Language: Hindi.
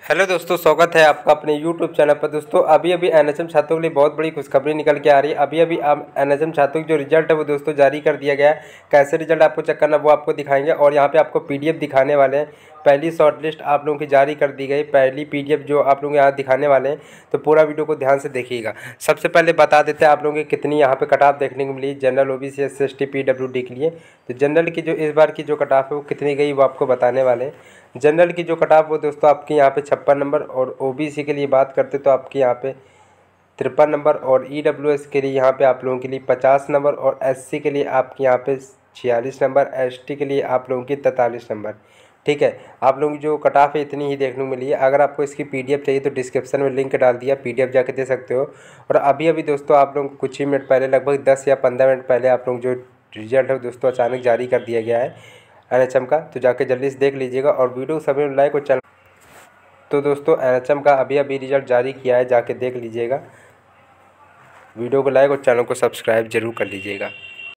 हेलो दोस्तों, स्वागत है आपका अपने यूट्यूब चैनल पर। दोस्तों अभी एनएचएम छात्रों के लिए बहुत बड़ी खुशखबरी निकल के आ रही है। अभी एनएचएम छात्रों की जो रिजल्ट है वो दोस्तों जारी कर दिया गया है। कैसे रिजल्ट आपको चेक करना वो आपको दिखाएंगे और यहाँ पे आपको पीडीएफ दिखाने वाले हैं। पहली शॉर्टलिस्ट आप लोगों की जारी कर दी गई, पहली पीडीएफ जो आप लोगों को यहाँ दिखाने वाले हैं, तो पूरा वीडियो को ध्यान से देखिएगा। सबसे पहले बता देते हैं आप लोगों की कितनी यहाँ पे कट ऑफ देखने को मिली जनरल ओबीसी एससी पीडब्ल्यूडी के लिए। तो जनरल की जो इस बार की जो कट ऑफ है वो कितनी गई वो आपको बताने वाले हैं। जनरल की जो कट ऑफ वो दोस्तों आपकी यहाँ पे 56 नंबर, और ओबीसी के लिए बात करते तो आपकी यहाँ पे 53 नंबर, और ईडब्ल्यूएस के लिए यहाँ पे आप लोगों के लिए 50 नंबर, और एससी के लिए आपके यहाँ पे 46 नंबर, एसटी के लिए आप लोगों की 43 नंबर। ठीक है, आप लोगों की जो कट ऑफ है इतनी ही देखने को मिली है। अगर आपको इसकी पीडीएफ चाहिए तो डिस्क्रिप्शन में लिंक डाल दिया, पीडीएफ जाके दे सकते हो। और अभी दोस्तों आप लोग कुछ ही मिनट पहले, लगभग 10 या 15 मिनट पहले, आप लोग जो रिजल्ट है दोस्तों अचानक जारी कर दिया गया है एनएचएम का। तो जाके जल्दी से देख लीजिएगा और वीडियो सभी लाइक और चैनल। तो दोस्तों एनएचएम का अभी रिजल्ट जारी किया है, जाके देख लीजिएगा। वीडियो को लाइक और चैनल को सब्सक्राइब जरूर कर लीजिएगा।